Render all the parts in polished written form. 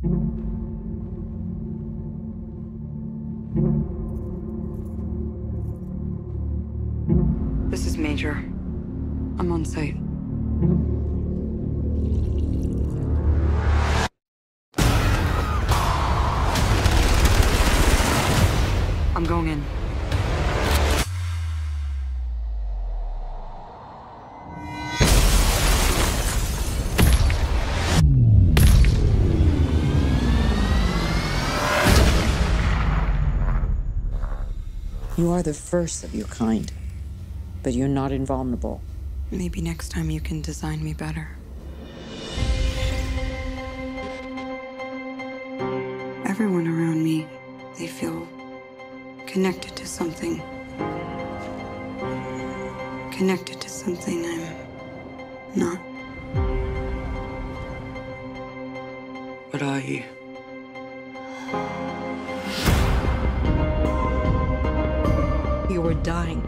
This is Major. I'm on site. I'm going in. You are the first of your kind, but you're not invulnerable. Maybe next time you can design me better. Everyone around me, they feel connected to something. Connected to something I'm not. What are you? You were dying.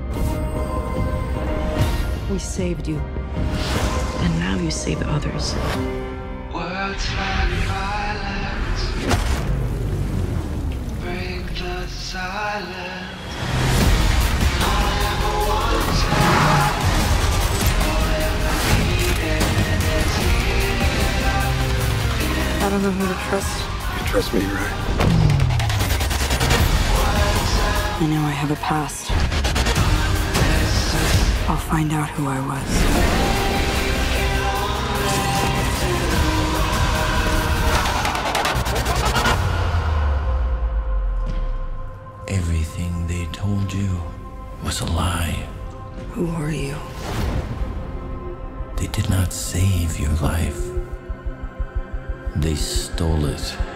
We saved you. And now you save others. Words like violence break the silence. All I ever wanted, all I ever needed is here. I don't know who to trust. You trust me, right? I know I have a past. I'll find out who I was. Everything they told you was a lie. Who are you? They did not save your life. They stole it.